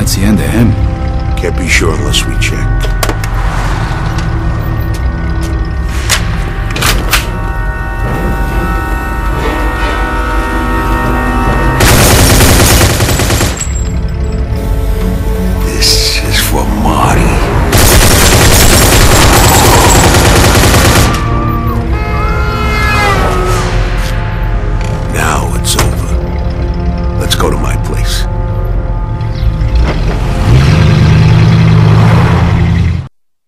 That's the end of him. Can't be sure unless we check.